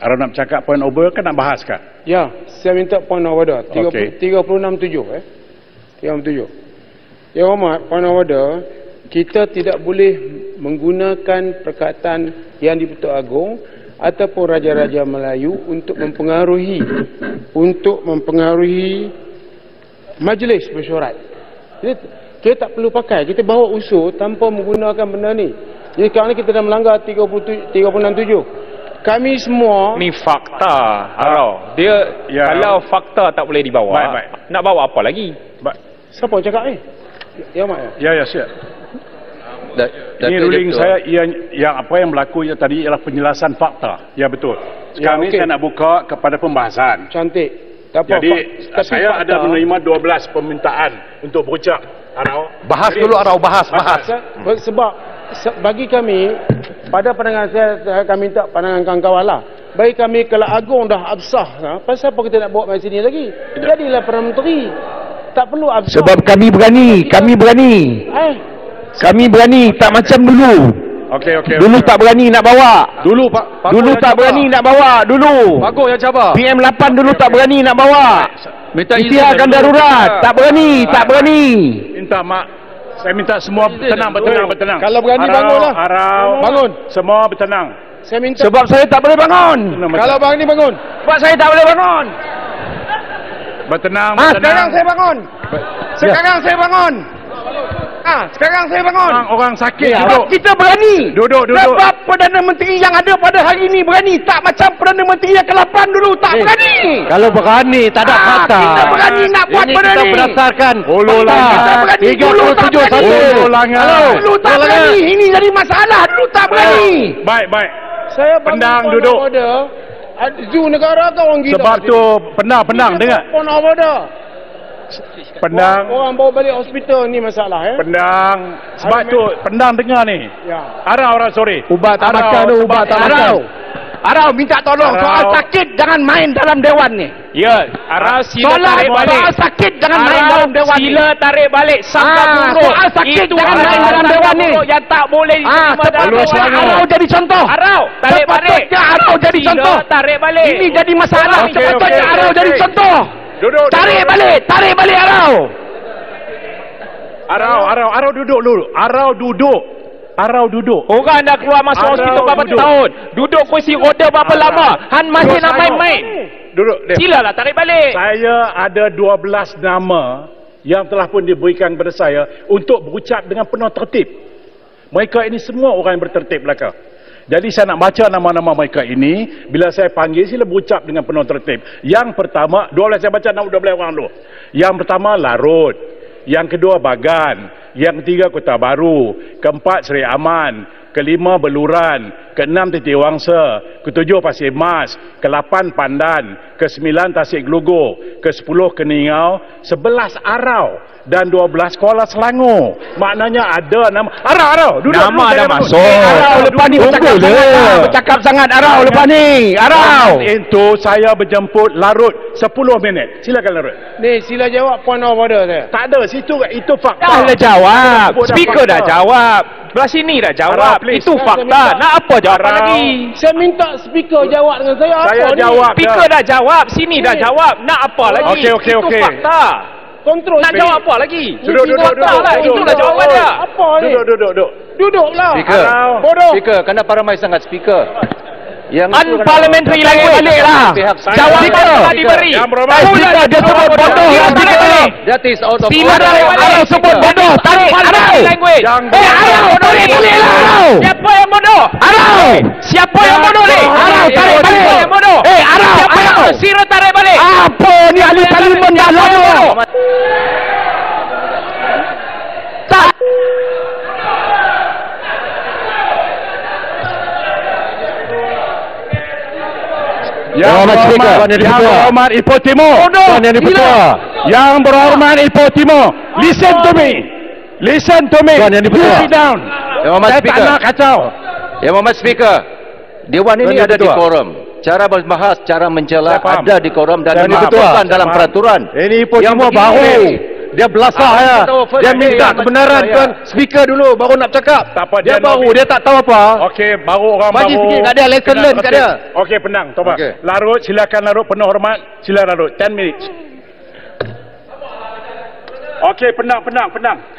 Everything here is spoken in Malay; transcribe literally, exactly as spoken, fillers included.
Kalau nak cakap point over kan nak bahas kan? Ya, saya minta point of order. Okey. tiga puluh enam tujuh eh. tiga puluh tujuh. Yang Hormat, point of order, kita tidak boleh menggunakan perkataan Yang di-Pertuan Agong ataupun Raja-Raja Melayu untuk mempengaruhi untuk mempengaruhi majlis mesyuarat. Jadi, kita tak perlu pakai, kita bawa usul tanpa menggunakan benda ni. Jadi sekarang ni kita dah melanggar tiga puluh enam tujuh. Kami semua ni fakta, Arau. Dia ya. Kalau fakta tak boleh dibawa, Baik, baik. nak bawa apa lagi? Baik. siapa cakap ni? Ya Mak ya. Ya ya siap. Da, Ini ruling saya yang yang apa yang berlaku ya tadi ialah penjelasan fakta. Ya betul. Sekarang Ya, ni okey. saya nak buka kepada pembahasan. Cantik. Tak apa, Jadi Pak. Tapi saya fakta, ada menerima dua belas permintaan untuk berucap. Arau. bahas Jadi, dulu Arau, bahas, bahas. Se- sebab se- bagi kami, pada pandangan saya, saya akan minta pandangan kawan-kawan lah. Bagi kami kalau Agong dah absah, ha, pasal apa kita nak bawa mai sini lagi? Jadilah Perdana Menteri. Tak perlu absah. Sebab kami berani, kami berani. Eh, Kami berani, tak macam dulu. Okey okey. Dulu tak berani nak bawa. Dulu Pak. Dulu tak berani nak bawa, dulu. Bagus yang cabar. P M lapan dulu tak berani nak bawa. Minta izin Isytiharkan dulu. darurat, tak berani, tak berani. Minta mak. Saya minta semua bertenang, bertenang, bertenang. Kalau berani Arau, bangunlah. Arau. Bangun. Semua bertenang. saya minta. Sebab saya tak boleh bangun. Kalau bang ni bangun. Sebab saya tak boleh bangun. Bertenang, Ah, bertenang. sekarang saya bangun. Sekarang saya bangun. Ah, sekarang saya bangun. Orang, orang sakit Ya, duduk. kita berani. Duduk, duduk. Sebab Perdana Menteri yang ada pada hari ini berani. Tak macam Perdana Menteri yang ke lapan dulu. Tak berani. Kalau berani tak ada Ah, fakta. kita berani nak buat Ini benda kita ni. berdasarkan Hulu fakta. langit. Kita berani. tiga Dulu puluh tak tujuh berani. satu. Hulu langit. Dulu tak berani. Ini jadi masalah. Dulu tak berani. Baik, baik. Saya bangun Pendang point duduk. of order. Ad- Zu negara ke orang gila? Sebab kat tu sini? pendang, pendang Ini dengar. point of order. Pendang, Orang bawa balik hospital ni masalah ya. pendang. Sebab tu pendang dengar ni. Ya. Arau, Arau, sorry. Ubat tak Arau, makan tu. Ubat tak sebab- makan. Arau minta tolong. Arau. Soal sakit jangan main dalam dewan ni. Ya, Arau sila Soal, tarik balik. soal sakit jangan main Arau dalam dewan ni. sila tarik balik sabda Ah, buruk. soal sakit Itu jangan adalah main dalam sabda dewan ni. buruk yang tak boleh Ah, diterima dalam sepatutnya dewan. Arau jadi contoh. Arau tarik balik. Sepatutnya Arau jadi Sila contoh. tarik balik. Ini jadi masalah. Okey, Sepatutnya okey, Arau okey, jadi okey. contoh. Duduk, Tarik duduk. balik, tarik balik Arau. Arau, Arau, Arau duduk dulu. Arau duduk. Arau duduk. Orang dah keluar masuk Arau hospital berapa duduk. tahun? Duduk kursi roda berapa Arau. lama? Han masih Duduk nak sana. main-main. Duduk. Dia. Silalah tarik balik. Saya ada dua belas nama yang telah pun diberikan kepada saya untuk berucap dengan penuh tertib. Mereka ini semua orang yang bertertib belaka. Jadi saya nak baca nama-nama mereka ini. Bila saya panggil, sila berucap dengan penuh tertib. Yang pertama, dua belas saya baca nama dua belas orang dulu. Yang pertama, Larut. Yang kedua, Bagan. Yang ketiga, Kota Baru. Keempat, Seri Aman. Kelima, Beluran. Keenam, Titiwangsa. Ketujuh, Pasir Mas. Kelapan, Pandan. Kesembilan, Tasik Gelugor. Kesepuluh, Keningau. Sebelas, Arau. Dan dua belas, Kuala Selangor. Maknanya ada nama. Arau, Arau. Duduk, Nama duduk, dah saya masuk. duduk. Eh, Arau lepas ni bercakap Tunggu sangat. le. ah. Bercakap sangat Arau lepas ni. Arau. Itu saya berjemput Larut sepuluh minit. Silakan Larut. Ni sila jawab point of order saya. Tak ada situ, itu fakta. Dah lah jawab. Sebut dah Speaker fakta. dah jawab. Belah sini dah jawab. Arau, please. Itu Saya fakta. minta- Nak apa jawapan Arau. lagi? Saya minta speaker jawab dengan saya. Saya apa jawab. ni? Speaker dah jawab. Sini dah Ni. jawab. Nak apa lagi? Okey, okey, Itu okey. fakta. Kontrol. Nak jawab apa lagi? Duduk, duduk, Fakta duduk, lah. duduk, Itulah duduk. jawapan dia. Apa ni? Duduk, duduk, duduk. Duduklah. Speaker. Arau. Bodoh. Speaker, kenapa ramai sangat speaker? Yang itu Unparliamentary kena- language. Balik lah. Pihak Saya- Jawapan Speaker. telah Speaker. diberi. Yang berhormat. Speaker dia sebut bodoh. Sila Speaker. tarik balik. That is out of Sila order. tarik balik. Arau sebut bodoh. Tarik Arau. Unparliamentary language. Yang Eh, bodoh. Arau, tarik balik lah. Arau. Siapa yang bodoh? Arau. Siapa yang bodoh ni? Arau, tarik Siapa balik. yang bodoh? Eh, Arau, Siapa yang Arau. bodoh? Sila tarik balik. Apa ni ahli parlimen dah lama. Tak. Yang Hormat Speaker. berhormat, Tuan Yang yang Dipertua. berhormat Ipoh Timur. Tuan Yang Dipertua. Yang berhormat Ipoh Timur. Listen to me. Listen to me. Tuan Yang Dipertua. You sit down. Yang Hormat Saya tak Speaker. nak kacau. Yang Hormat Speaker, Dewan ini Tuan ada di Ketua. korum. Cara membahas, cara mencela Saya faham. ada di korum dan Saya dimasukkan faham. dalam Faham. peraturan. Ini Ipoh Yang Timur begini baru. ni, Dia belasah Ah, ya. kita tahu first Dia day minta yang kebenaran macam tuan saya. speaker dulu baru nak cakap. Tak apa, Dia dia baru, nak- dia tak tahu apa. Okey, baru orang Bagi baru. sikit kat dia, lesson kena learn kat tertib. dia. Okey, penang, Toba. Okey. Larut, silakan larut, penuh hormat. Sila larut, ten minutes. Okey, penang, penang, penang.